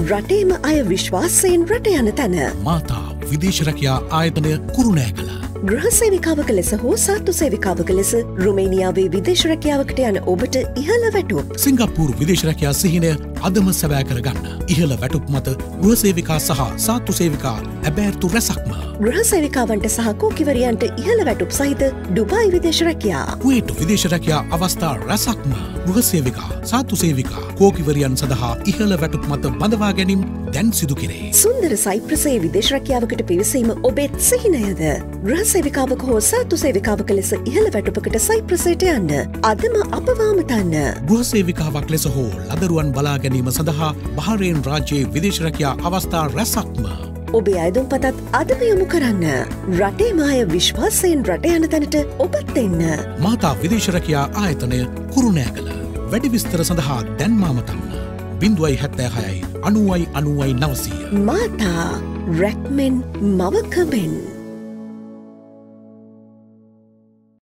රටේම අය විශ්වාසයෙන් රට යන තැන. මාතා විදේශ රැකියා ආයතනය කුරුණෑගල. ගෘහ සේවිකාවක ලෙස හෝ සාත්තු සේවිකාවක ලෙස රුමේනියාවේ විදේශ රැකියාවකට යන ඔබට ඉහළ වැටුප්. සිංගප්පූරු විදේශ රැකියා සිහිනය අදම සැබෑ කරගන්න. ඉහළ වැටුප් මත ගෘහ සේවිකා සහ සාත්තු සේවිකා ඇබෑර්තු රැසක්ම. ගෘහ සේවිකාවන්ට සහ කෝකිවරියන්ට ඉහළ වැටුප් සහිත ඩුබායි විදේශ රැකියා. කුවේට් විදේශ රැකියා අවස්ථා රැසක්ම. ගෘහ සේවිකා සාත්තු සේවිකා කෝකිවරියන් සඳහා ඉහළ වැටුප් මත බඳවා ගැනීම දැන් සිදු කෙරේ. සුන්දර සයිප්‍රසයේ විදේශ රැකියාවකට පිවිසීම ඔබෙත් සිහිනයද. ගෘහ සේවිකාවක හෝ සාත්තු සේවිකාවක ලෙස ඉහළ වැටුපකට සයිප්‍රසයට යන්න. අදම අපවාම තන්න. ගෘහ සේවිකාවක් ලෙස හෝ ලදරුවන් බලා ගැනීම සඳහා බහරේන් රාජ්‍යයේ විදේශ රැකියා අවස්ථා රැසක්ම. ඔබේ අයදුම් පතත් අදම යොමු කරන්න. රටේ මාය විශ්වාසයෙන් රට යන තැනට ඔබත් එන්න. මාතා විදේශ රැකියා ආයතනය කුරුණෑගල. වැඩි විස්තර සඳහා දැන් මාමතන්න. 076 90 90 900. මාතා රැක්මෙන් මවකමෙන්.